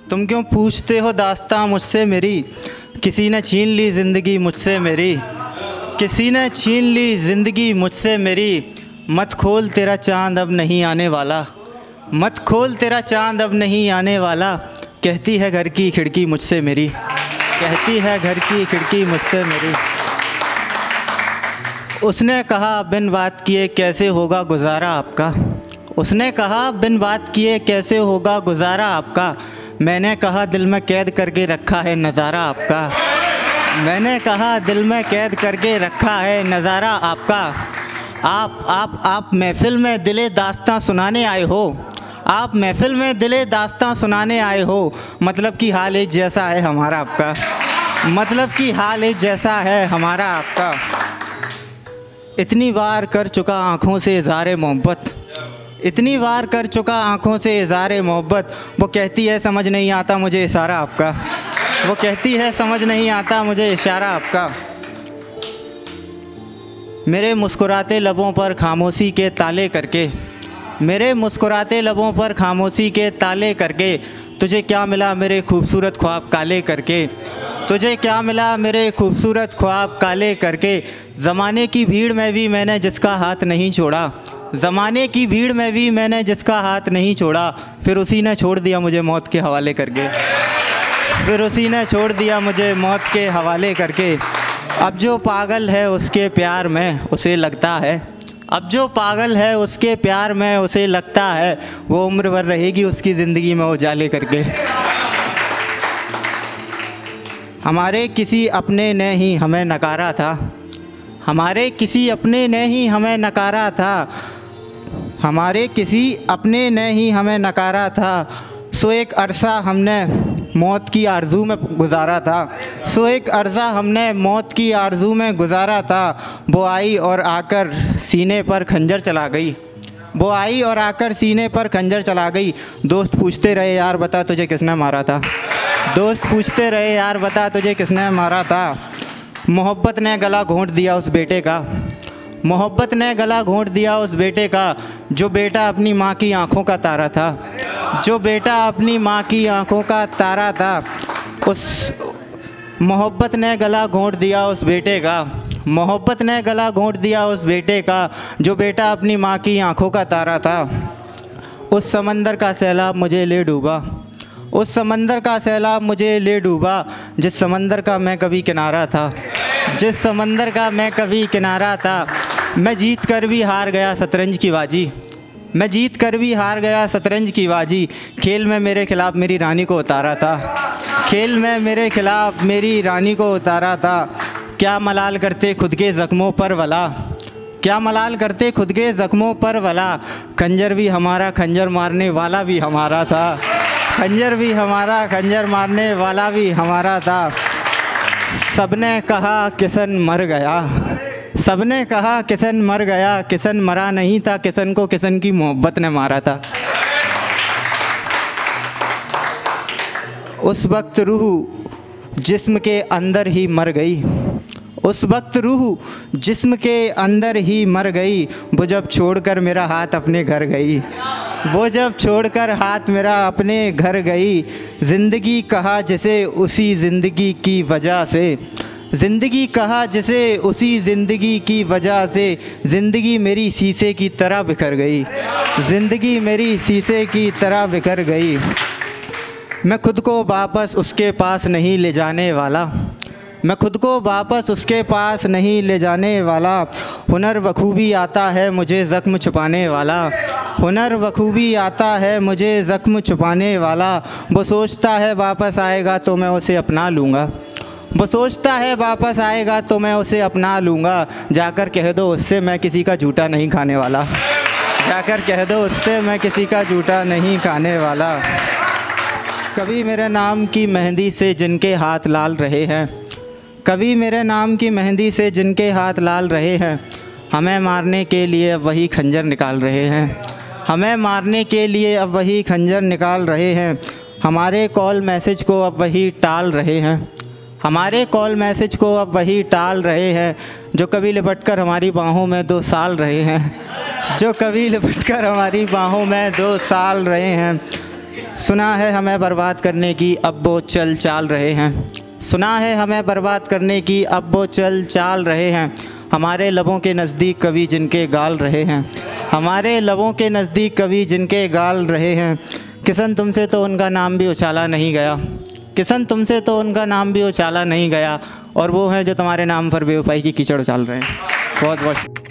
तुम क्यों पूछते हो दास्तां मुझसे मेरी, किसी ने छीन ली ज़िंदगी मुझसे मेरी, किसी ने छीन ली ज़िंदगी मुझसे मेरी। मत खोल तेरा चाँद अब नहीं आने वाला, मत खोल तेरा चाँद अब नहीं आने वाला। कहती है घर की खिड़की मुझसे मेरी, कहती है घर की खिड़की मुझसे मेरी। उसने कहा बिन बात किए कैसे होगा गुजारा आपका, उसने कहा बिन बात किए कैसे होगा गुजारा आपका। मैंने कहा दिल में कैद करके रखा है नज़ारा आपका, मैंने कहा दिल में कैद करके रखा है नज़ारा आपका। आप महफ़िल में दिले दास्तां सुनाने आए हो, आप महफ़िल में दिले दास्तां सुनाने आए हो। मतलब कि हाल एक जैसा है हमारा आपका, मतलब कि हाल एक जैसा है हमारा आपका। इतनी बार कर चुका आँखों से इज़हारे मोहब्बत, इतनी बार कर चुका आँखों से इज़हारे मोहब्बत। वो कहती है समझ नहीं आता मुझे इशारा आपका, वो कहती है समझ नहीं आता मुझे इशारा आपका। मेरे मुस्कुराते लबों पर खामोशी के ताले करके, मेरे मुस्कुराते लबों पर खामोशी के ताले करके। तुझे क्या मिला मेरे खूबसूरत ख्वाब काले करके, तुझे क्या मिला मेरे खूबसूरत ख्वाब काले करके। ज़माने की भीड़ में भी मैंने जिसका हाथ नहीं छोड़ा, ज़माने की भीड़ में भी मैंने जिसका हाथ नहीं छोड़ा। फिर उसी ने छोड़ दिया मुझे मौत के हवाले करके, फिर उसी ने छोड़ दिया मुझे मौत के हवाले करके। अब जो पागल है उसके प्यार में उसे लगता है, अब जो पागल है उसके प्यार में उसे लगता है। वो उम्र भर रहेगी उसकी ज़िंदगी में उजाले करके। हमारे किसी अपने ने ही हमें नकारा था, हमारे किसी अपने ने ही हमें नकारा था, हमारे किसी अपने ने ही हमें नकारा था। सो एक अरसा हमने मौत की आरज़ू में गुजारा था, सो एक अरसा हमने मौत की आरज़ू में गुजारा था। वो आई और आकर सीने पर खंजर चला गई, वो आई और आकर सीने पर खंजर चला गई। दोस्त पूछते रहे यार बता तुझे किसने मारा था, दोस्त पूछते रहे यार बता तुझे किसने मारा था। मोहब्बत ने गला घोंट दिया उस बेटे का, मोहब्बत ने गला घोंट दिया उस बेटे का। जो बेटा अपनी माँ की आँखों का तारा था, जो बेटा अपनी माँ की आँखों का तारा था। उस मोहब्बत ने गला घोंट दिया उस बेटे का, मोहब्बत ने गला घोंट दिया उस बेटे का। जो बेटा अपनी माँ की आँखों का तारा था। उस समंदर का सैलाब मुझे ले डूबा, उस समंदर का सैलाब मुझे ले डूबा। जिस समंदर का मैं कभी किनारा था, जिस समंदर का मैं कभी किनारा था। मैं जीत कर भी हार गया शतरंज की बाजी, मैं जीत कर भी हार गया शतरंज की बाजी। खेल में मेरे खिलाफ मेरी रानी को उतारा था, खेल में मेरे खिलाफ मेरी रानी को उतारा था। क्या मलाल करते खुद के ज़ख्मों पर वला, क्या मलाल करते खुद के ज़ख्मों पर वला। खंजर भी हमारा खंजर मारने वाला भी हमारा था, खंजर भी हमारा खंजर मारने वाला भी हमारा था। सबने कहा किशन मर गया, सबने कहा किशन मर गया, किशन मरा नहीं था, किशन को किशन की मोहब्बत ने मारा था। उस वक्त रूह जिस्म के अंदर ही मर गई, उस वक्त रूह जिस्म के अंदर ही मर गई। वो जब छोड़कर मेरा हाथ अपने घर गई, वो जब छोड़कर हाथ मेरा अपने घर गई। ज़िंदगी कहा जिसे उसी ज़िंदगी की वजह से, ज़िंदगी कहा जिसे उसी ज़िंदगी की वजह से। ज़िंदगी मेरी शीशे की तरह बिखर गई, ज़िंदगी मेरी शीशे की तरह बिखर गई। मैं खुद को वापस उसके पास नहीं ले जाने वाला, मैं खुद को वापस उसके पास नहीं ले जाने वाला। हुनर बखूबी आता है मुझे ज़ख्म छुपाने वाला, हुनर बखूबी आता है मुझे ज़ख्म छुपाने वाला। वो सोचता है वापस आएगा तो मैं उसे अपना लूँगा, वो सोचता है वापस आएगा तो मैं उसे अपना लूँगा। जाकर कह दो उससे मैं किसी का झूठा नहीं खाने वाला, जाकर कह दो उससे मैं किसी का झूठा नहीं खाने वाला। कभी मेरे नाम की मेहंदी से जिनके हाथ लाल रहे हैं, कभी मेरे नाम की मेहंदी से जिनके हाथ लाल रहे हैं। हमें मारने के लिए अब वही खंजर निकाल रहे हैं, हमें मारने के लिए अब वही खंजर निकाल रहे हैं। हमारे कॉल मैसेज को अब वही टाल रहे हैं, हमारे कॉल मैसेज को अब वही टाल रहे हैं। जो कभी लिपट कर हमारी बाहों में 2 साल रहे हैं, जो कभी लिपट कर हमारी बाहों में 2 साल रहे हैं। सुना है हमें बर्बाद करने की अब वो चल चाल रहे हैं। सुना है हमें बर्बाद करने की अब वो चल चाल रहे हैं। हमारे लबों के नज़दीक कवि जिनके गाल रहे हैं। हमारे लबों के नज़दीक कवि जिनके गाल रहे हैं। किसन तुमसे तो उनका नाम भी उछाला नहीं गया। किसन तुमसे तो उनका नाम भी उछाला नहीं गया। और वो हैं जो तुम्हारे नाम पर बेवफाई की कीचड़ उछाल रहे हैं। बहुत बहुत